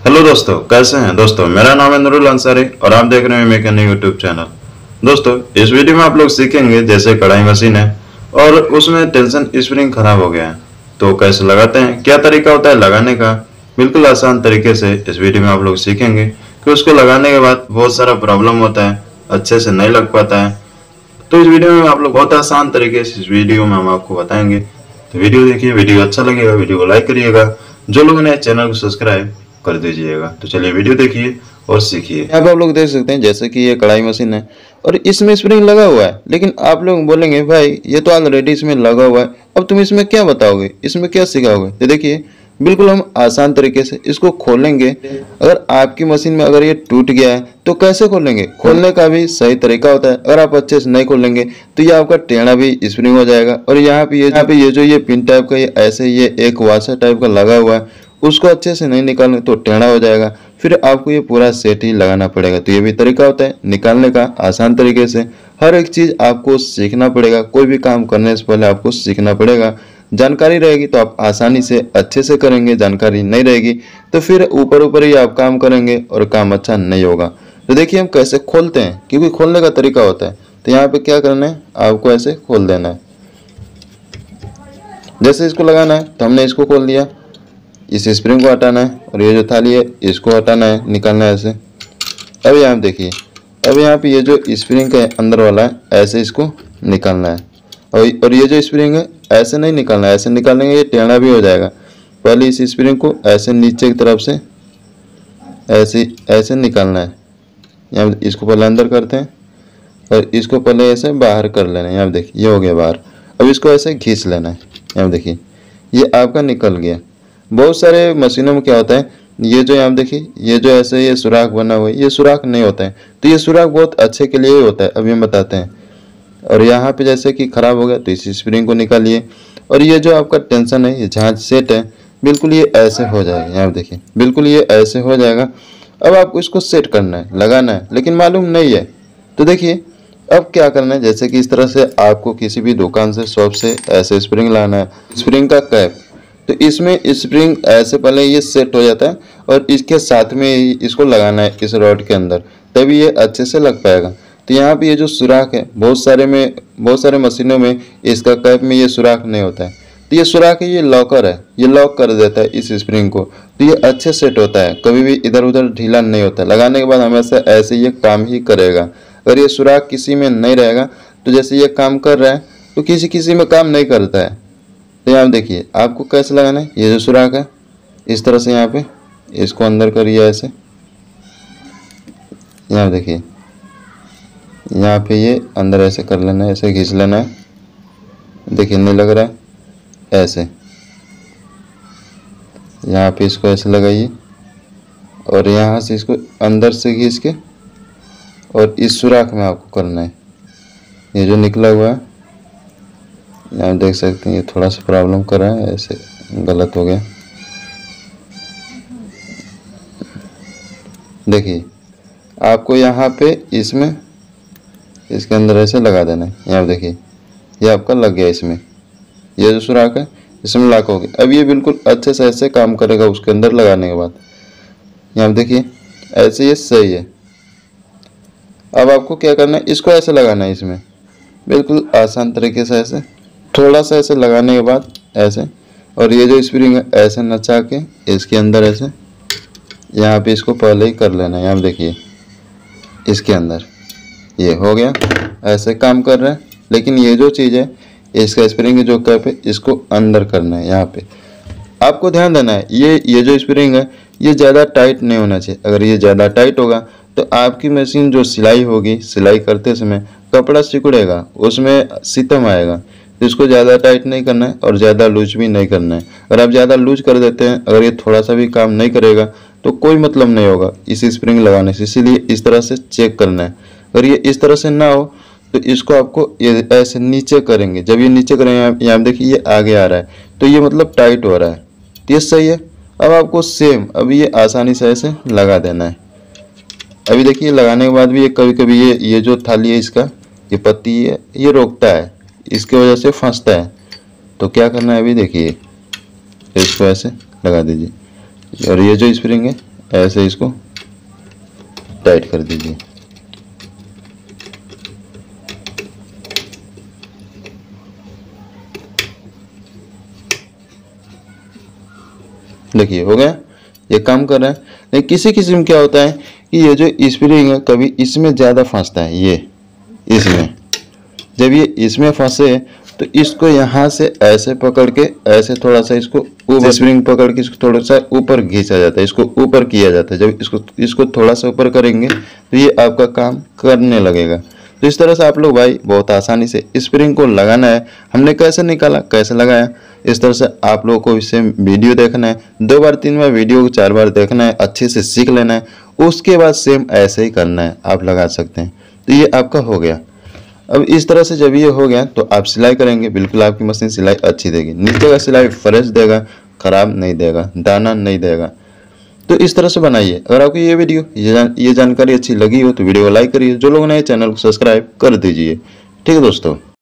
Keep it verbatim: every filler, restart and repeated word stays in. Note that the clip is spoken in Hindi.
हेलो दोस्तों, कैसे हैं दोस्तों। मेरा नाम है नूरुल अंसारी और आप देख रहे हैं मेक न्यू यूट्यूब चैनल। दोस्तों, इस वीडियो में आप लोग सीखेंगे जैसे कढ़ाई मशीन है और उसमें टेंशन स्प्रिंग खराब हो गया है तो कैसे लगाते हैं, क्या तरीका होता है लगाने का। बिल्कुल आसान तरीके से इस वीडियो में आप लोग सीखेंगे कि उसको लगाने के बाद बहुत सारा प्रॉब्लम होता है, अच्छे से नहीं लग पाता है। तो इस वीडियो में आप लोग बहुत आसान तरीके से इस वीडियो में हम आपको बताएंगे। तो वीडियो देखिए, वीडियो अच्छा लगेगा वीडियो को लाइक करिएगा, जो लोगों ने चैनल को सब्सक्राइब कर दीजिएगा। तो चलिए वीडियो देखिए और सीखिए। यहाँ पे आप लोग देख सकते हैं जैसे कि ये कढ़ाई मशीन है और इसमें स्प्रिंग लगा हुआ है, लेकिन आप लोग बोलेंगे भाई ये तो ऑलरेडी इसमें लगा हुआ है, अब तुम इसमें क्या बताओगे, इसमें क्या सिखाओगे। तो देखिए बिल्कुल हम आसान तरीके से इसको खोलेंगे। अगर आपकी मशीन में अगर ये टूट गया है तो कैसे खोलेंगे, खोलने का भी सही तरीका होता है। अगर आप अच्छे से नहीं खोलेंगे तो ये आपका टेढ़ा भी स्प्रिंग हो जाएगा। और यहाँ पे ये यहाँ पे ये जो ये पिन टाइप का ये ऐसे ये एक वाशर टाइप का लगा हुआ है, उसको अच्छे से नहीं निकालें तो टेढ़ा हो जाएगा, फिर आपको ये पूरा सेट ही लगाना पड़ेगा। तो ये भी तरीका होता है निकालने का आसान तरीके से। हर एक चीज़ आपको सीखना पड़ेगा, कोई भी काम करने से पहले आपको सीखना पड़ेगा। जानकारी रहेगी तो आप आसानी से अच्छे से करेंगे, जानकारी नहीं रहेगी तो फिर ऊपर ऊपर ही आप काम करेंगे और काम अच्छा नहीं होगा। तो देखिए हम कैसे खोलते हैं, क्योंकि खोलने का तरीका होता है। तो यहाँ पे क्या करना है, आपको ऐसे खोल देना है। जैसे इसको लगाना है तो हमने इसको खोल दिया, इस स्प्रिंग को हटाना है और ये जो थाली है इसको हटाना है, निकालना है ऐसे। अब यहाँ देखिए, अब यहाँ पे ये जो स्प्रिंग है अंदर वाला है ऐसे इसको निकालना है। और और ये जो स्प्रिंग है ऐसे नहीं निकालना है, ऐसे निकालेंगे ये टेढ़ा भी हो जाएगा। पहले इस स्प्रिंग को ऐसे नीचे की तरफ से ऐसे ऐसे निकालना है। यहाँ इसको पहले अंदर करते हैं और इसको पहले ऐसे बाहर कर लेना है। यहाँ देखिए ये हो गया बाहर। अब इसको ऐसे खींच लेना है। यहाँ देखिए ये आपका निकल गया। बहुत सारे मशीनों में क्या होता है, ये जो यहाँ देखिए ये जो ऐसे ये सुराख बना हुआ है, ये सुराख नहीं होता है। तो ये सुराख बहुत अच्छे के लिए ही होता है, अभी हम बताते हैं। और यहाँ पे जैसे कि खराब हो गया तो इस स्प्रिंग को निकालिए और ये जो आपका टेंशन है, ये जहाँ सेट है बिल्कुल ये ऐसे हो जाएगा। यहाँ देखिए बिल्कुल ये ऐसे हो जाएगा। अब आपको इसको सेट करना है, लगाना है, लेकिन मालूम नहीं है। तो देखिए अब क्या करना है, जैसे कि इस तरह से आपको किसी भी दुकान से, शॉप से ऐसे स्प्रिंग लाना है, स्प्रिंग का कैप। तो इसमें स्प्रिंग ऐसे पहले ये सेट हो जाता है और इसके साथ में ही इसको लगाना है इस रॉड के अंदर, तभी ये अच्छे से लग पाएगा। तो यहाँ पे ये जो सुराख है, बहुत सारे में बहुत सारे मशीनों में इसका कैप में ये सुराख नहीं होता है। तो ये सुराख है, ये लॉकर है, ये लॉक कर देता है इस स्प्रिंग को। तो ये अच्छे सेट होता है, कभी भी इधर उधर ढीला नहीं होता। लगाने के बाद हमेशा ऐसे ये काम ही करेगा। अगर ये सुराख किसी में नहीं रहेगा तो जैसे ये काम कर रहा है तो किसी किसी में काम नहीं करता है। तो यहाँ देखिए आपको कैसे लगाना है, ये जो सुराख है इस तरह से यहाँ पे इसको अंदर करिए ऐसे। यहाँ देखिए यहाँ पे ये अंदर ऐसे कर लेना है, ऐसे खींच लेना है। देखिए नहीं लग रहा है, ऐसे यहाँ पे इसको ऐसे लगाइए और यहाँ से इसको अंदर से खींच के और इस सुराख में आपको करना है। ये जो निकला हुआ है यहाँ देख सकते हैं, ये थोड़ा सा प्रॉब्लम कर रहा है, ऐसे गलत हो गया। देखिए आपको यहाँ पे इसमें इसके अंदर ऐसे लगा देना है। यहाँ देखिए ये आपका लग गया, इसमें ये जो सुराख है इसमें लॉक हो गया। अब ये बिल्कुल अच्छे से ऐसे काम करेगा उसके अंदर लगाने के बाद। यहाँ देखिए ऐसे ये सही है। अब आपको क्या करना है, इसको ऐसे लगाना है इसमें, बिल्कुल आसान तरीके से ऐसे थोड़ा सा ऐसे लगाने के बाद ऐसे। और ये जो स्प्रिंग है ऐसे नचा के इसके अंदर ऐसे यहाँ पे इसको पहले ही कर लेना है। यहाँ देखिए इसके अंदर ये हो गया, ऐसे काम कर रहा है। लेकिन ये जो चीज़ है इसका स्प्रिंग जो कैप है इसको अंदर करना है। यहाँ पे आपको ध्यान देना है, ये ये जो स्प्रिंग है ये ज़्यादा टाइट नहीं होना चाहिए। अगर ये ज़्यादा टाइट होगा तो आपकी मशीन जो सिलाई होगी, सिलाई करते समय कपड़ा सिकुड़ेगा, उसमें सितम आएगा। तो इसको ज़्यादा टाइट नहीं करना है और ज़्यादा लूज भी नहीं करना है। अगर आप ज़्यादा लूज कर देते हैं, अगर ये थोड़ा सा भी काम नहीं करेगा तो कोई मतलब नहीं होगा इस स्प्रिंग लगाने से। इसीलिए इस तरह से चेक करना है। अगर ये इस तरह से ना हो तो इसको आपको ये ऐसे नीचे करेंगे। जब ये नीचे करेंगे यहाँ देखिए ये आगे आ रहा है तो ये मतलब टाइट हो रहा है, तो ये सही है। अब आपको सेम अभी ये आसानी से ऐसे लगा देना है। अभी देखिए लगाने के बाद भी ये कभी कभी ये ये जो थाली है इसका ये पत्ती है ये रोकता है, इसके वजह से फंसता है। तो क्या करना है, अभी देखिए इसको ऐसे लगा दीजिए और ये जो स्प्रिंग है ऐसे इसको टाइट कर दीजिए। देखिए हो गया, ये काम कर रहा है। लेकिन किसी किस्म क्या होता है कि ये जो स्प्रिंग है कभी इसमें ज़्यादा फंसता है, ये इसमें जब ये इसमें फंसे तो इसको यहाँ से ऐसे पकड़ के ऐसे थोड़ा सा इसको ऊपर स्प्रिंग पकड़ के इसको थोड़ा सा ऊपर खींचा जाता है, इसको ऊपर किया जाता है। जब इसको इसको थोड़ा सा ऊपर करेंगे तो ये आपका काम करने लगेगा। तो इस तरह से आप लोग भाई बहुत आसानी से स्प्रिंग को लगाना है। हमने कैसे निकाला, कैसे लगाया, इस तरह से आप लोगों को इससे वीडियो देखना है, दो बार तीन बार वीडियो को चार बार देखना है, अच्छे से सीख लेना है, उसके बाद सेम ऐसे ही करना है, आप लगा सकते हैं। तो ये आपका हो गया। अब इस तरह से जब ये हो गया तो आप सिलाई करेंगे, बिल्कुल आपकी मशीन सिलाई अच्छी देगी, नीचे का सिलाई फ्रेश देगा, खराब नहीं देगा, दाना नहीं देगा। तो इस तरह से बनाइए। अगर आपको ये वीडियो ये जान ये जानकारी अच्छी लगी हो तो वीडियो को लाइक करिए, जो लोग नए चैनल को सब्सक्राइब कर दीजिए। ठीक है दोस्तों।